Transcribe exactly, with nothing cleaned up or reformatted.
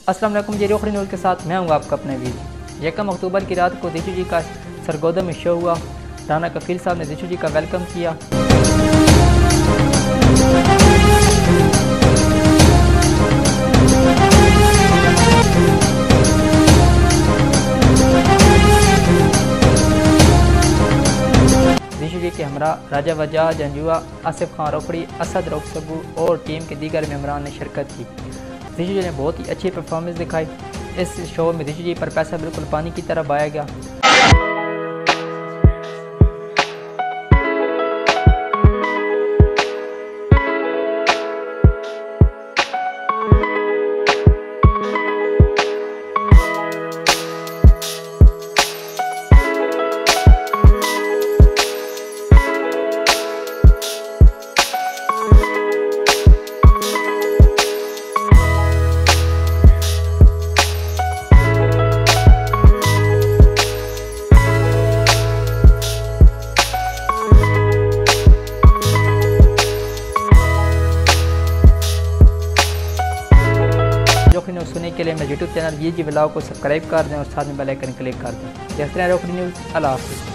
अस्सलाम वालेकुम, ये रोखड़ी न्यूज़ के साथ मैं हूँ आपका अपना वीर। यकम अक्टूबर की रात को दिशु जी का सरगोदा में शो हुआ। राना कफील साहब ने दिशु जी का वेलकम किया। दिशु जी के हमरा राजा वजह, जंजुआ, आसिफ खान रोखड़ी, असद रोक सबू और टीम के दीगर मेम्बरान ने शिरकत की। दिशु जी ने बहुत ही अच्छी परफॉर्मेंस दिखाई। इस शो में दिशु जी पर पैसा बिल्कुल पानी की तरह बहाया गया। रोखड़ी न्यूज़ सुनने के लिए मेरे यूट्यूब चैनल ये जी ब्लॉग को सब्सक्राइब कर दें और साथ में बेल आइकन क्लिक कर दें। देखते हैं रोखड़ी न्यूज़। अल्लाह हाफ़िज़।